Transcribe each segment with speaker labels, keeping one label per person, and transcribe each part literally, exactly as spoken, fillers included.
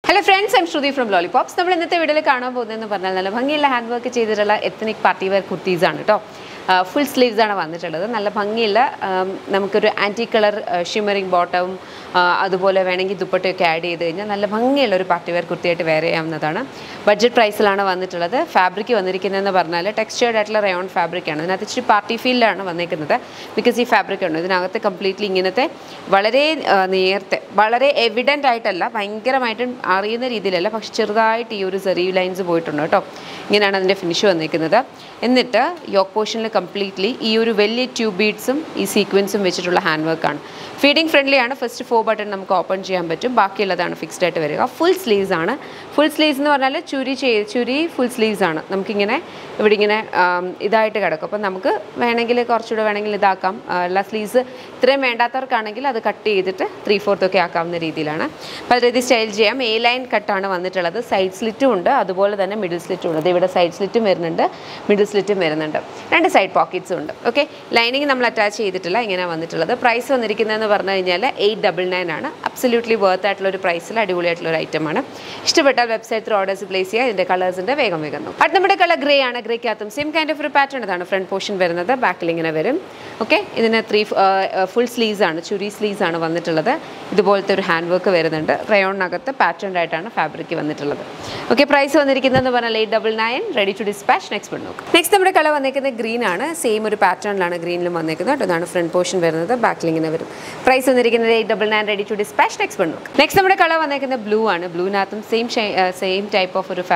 Speaker 1: Hello friends, I'm Shruti from Lollipops. We will see this video. Handwork ethnic party wear kurtis. Uh, full sleeves ആണ് വന്നിട്ടുള്ളത് നല്ല ഭംഗിയുള്ള നമുക്കൊരു anti colour ഷിമറിംഗ് bottom അതുപോലെ വേണമെങ്കിൽ ദുപ്പട്ടയൊക്കെ add ചെയ്ത് കഴിഞ്ഞാൽ നല്ല ഭംഗിയുള്ള ഒരു പാർട്ടി വെയർ കുർത്തിയായിട്ട് വെയർ ചെയ്യാവുന്നതാണ് ബഡ്ജറ്റ് പ്രൈസിലാണ് വന്നിട്ടുള്ളത് ഫാബ്രിക് വന്നിരിക്കുന്നതെന്ന് പറഞ്ഞാൽ ടെക്സ്ചേർഡ് ആയിട്ടുള്ള റയോൺ ഫാബ്രിക് ആണ് ഇതിനകത്ത് ഇച്ചിരി പാർട്ടി ഫീലിലാണ് വന്നിരിക്കുന്നത് ബിക്കോസ് ഈ ഫാബ്രിക് ഉണ്ട് ഇതിനകത്ത് കംപ്ലീറ്റ്ലി ഇങ്ങനത്തെ വളരെ നേരത്തെ വളരെ എവിഡൻ്റ് ആയിട്ടല്ല ഭയങ്കരമായിട്ടും അറിയുന്ന രീതിയിലല്ല പക്ഷെ ചെറുതായിട്ട് ഈ ഒരു സെറി ലൈൻസ് പോയിട്ടുണ്ട് കേട്ടോ ഇങ്ങനെയാണ് അതിൻ്റെ ഫിനിഷ് വന്നിരിക്കുന്നത് എന്നിട്ട് യോക്ക് പോർഷനിൽ completely ഈ ഒരു വലിയ ട്യൂബ് ബീഡ്സും ഈ സീക്വൻസും വെച്ചിട്ടുള്ള ഹാൻഡ് വർക്ക് ആണ് ഫീഡിംഗ് ഫ്രണ്ട്ലി ആണ് ഫസ്റ്റ് ഫോർ ബട്ടൺ നമുക്ക് ഓപ്പൺ ചെയ്യാൻ പറ്റും ബാക്കിയുള്ളതാണ് ഫിക്സ്ഡ് ആയിട്ട് വരിക ഫുൾ സ്ലീവ്സ് ആണ് ഫുൾ സ്ലീവ്സ് എന്ന് പറഞ്ഞാൽ ചുരി ചുരി ഫുൾ സ്ലീവ്സ് ആണ് നമുക്കിങ്ങനെ ഇവിടെ ഇങ്ങനെ ഇതായിട്ട് കിടക്കും അപ്പം നമുക്ക് വേണമെങ്കിൽ കുറച്ചുകൂടെ വേണമെങ്കിൽ ഇതാക്കാം എല്ലാ സ്ലീവ്സ് ഇത്രയും വേണ്ടാത്തവർക്കാണെങ്കിൽ അത് കട്ട് ചെയ്തിട്ട് ത്രീ ഫോർത്ത് ഒക്കെ ആക്കാവുന്ന രീതിയിലാണ് അപ്പോൾ അത് രീതി സ്റ്റൈൽ ചെയ്യാം എ ലൈൻ കട്ടാണ് വന്നിട്ടുള്ളത് സൈഡ് സ്ലിറ്റും ഉണ്ട് അതുപോലെ തന്നെ മിഡിൽ സ്ലിറ്റും ഉണ്ട് ഇവിടെ സൈഡ് സ്ലിറ്റും വരുന്നുണ്ട് മിഡിൽ സ്ലിറ്റും വരുന്നുണ്ട് രണ്ട് സൈഡ് പോക്കറ്റ്സും ഉണ്ട് ഓക്കെ ലൈനിങ് നമ്മൾ അറ്റാച്ച് ചെയ്തിട്ടില്ല ഇങ്ങനെയാണ് വന്നിട്ടുള്ളത് പ്രൈസ് വന്നിരിക്കുന്നതെന്ന് പറഞ്ഞു കഴിഞ്ഞാൽ എയ്റ്റ് ഡബിൾ നയൻ ആണ് അബ്സല്യൂട്ട്ലി വർത്ത് ആയിട്ടുള്ള ഒരു പ്രൈസിൽ അടിപൊളിയായിട്ടുള്ള ഒരു ഐറ്റമാണ് ഇഷ്ടപ്പെട്ടാൽ വെബ്സൈറ്റിൽ ഓർഡേഴ്സ് പ്ലേസ് ചെയ്യുക ഇതിൻ്റെ കളേഴ്സിൻ്റെ വേഗം വേഗം നോക്കും അത് നമ്മുടെ കളർ ഗ്രേ ആണ് ഗ്രേക്കകത്തും സെയിം കൈൻഡ് ഓഫ് ഒരു പാറ്റേൺ ഇതാണ് ഫ്രണ്ട് പോർഷൻ വരുന്നത് ബാക്കിൽ ഇങ്ങനെ വരും ഓക്കെ ഇതിന് ത്രീ ഫുൾ സ്ലീവ്സ് ആണ് ചുരി സ്ലീവ്സ് ആണ് വന്നിട്ടുള്ളത് ഇതുപോലത്തെ ഒരു ഹാൻഡ് വർക്ക് വരുന്നുണ്ട് റയോണിനകത്ത് പാറ്റേൺ ആയിട്ടാണ് ഫാബ്രിക് വന്നിട്ടുള്ളത് ഓക്കെ പ്രൈസ് വന്നിരിക്കുന്നതെന്ന് പറഞ്ഞാൽ eight double nine ready to dispatch next one നോക്കും നെക്സ്റ്റ് നമ്മുടെ കളർ വന്നിരിക്കുന്നത് ഗ്രീൻ ആണ് സെയിം ഒരു പാറ്റേണിലാണ് ഗ്രീനിലും വന്നിരിക്കുന്നത് അതാണ് ഫ്രണ്ട് പോർഷൻ വരുന്നത് ബാക്കിൽ ഇങ്ങനെ വരും പ്രൈസ് വന്നിരിക്കുന്നത് eight double nine ready to dispatch next one നോക്കും നെക്സ്റ്റ് നമ്മുടെ കളർ വന്നിരിക്കുന്നത് ബ്ലൂ ആണ് ബ്ലൂവിനകത്തും സെയിം സെയിം ടൈപ്പ് ഓഫ് ഒരു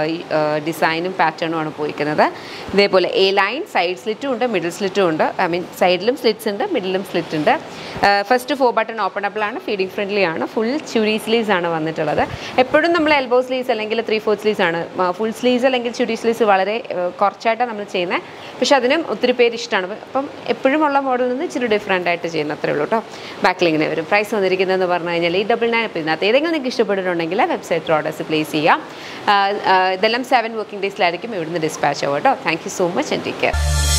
Speaker 1: ഡിസൈനും പാറ്റേണും ആണ് പോയിരിക്കുന്നത് ഇതേപോലെ എ ലൈൻ സൈഡ് സ്ലിറ്റും ഉണ്ട് മിഡിൽ സ്ലിറ്റും ഉണ്ട് ഐ മീൻ സൈഡിലും സ്ലിറ്റ്സ് ഉണ്ട് മിഡിലും സ്ലിറ്റ് ഉണ്ട് ഫസ്റ്റ് ഫോർ ബട്ടൺ ഓപ്പണബിൾ ആണ് ഫീഡിംഗ് ഫ്രണ്ട്ലി ആണ് ഫുൾ ചുരി സ്ലീവ്സ് ആണ് വന്നിട്ടുള്ളത് എപ്പോഴും നമ്മൾ എൽബോ സ്ലീവ്സ് അല്ലെങ്കിൽ ത്രീ ഫോർത്ത് സ്ലീവ്സ് ആണ് ഫുൾ സ്ലീവ്സ് അല്ലെങ്കിൽ ചുരി സ്ലീവ്സ് വളരെ കുറച്ചായിട്ടാണ് നമ്മൾ ചെയ്യുന്നത് പക്ഷെ അതിനും ഒത്തിരി പേര് ഇഷ്ടമാണ് അപ്പം എപ്പോഴും ഉള്ള മോഡലിൽ നിന്ന് ഇച്ചിരി ഡിഫറെൻ്റ് ആയിട്ട് ചെയ്യുന്ന അത്രേ ഉള്ളൂ കേട്ടോ ബാക്കിൽ ഇങ്ങനെ വരും പ്രൈസ് വന്നിരിക്കുന്നതെന്ന് പറഞ്ഞു കഴിഞ്ഞാൽ ഈ ഡബിൾ നയൻ ഇപ്പോൾ ഇതിനകത്ത് ഏതെങ്കിലും നിങ്ങൾക്ക് ഇഷ്ടപ്പെട്ടിട്ടുണ്ടെങ്കിൽ വെബ്സൈറ്റിൽ ഓർഡേഴ്സ് പ്ലേസ് ചെയ്യാം ഇതെല്ലാം സെവൻ വർക്കിംഗ് ഡേയ്സിലായിരിക്കും ഇവിടുന്ന് ഡിസ്പാച്ച് ആവും കേട്ടോ thank you so much and take care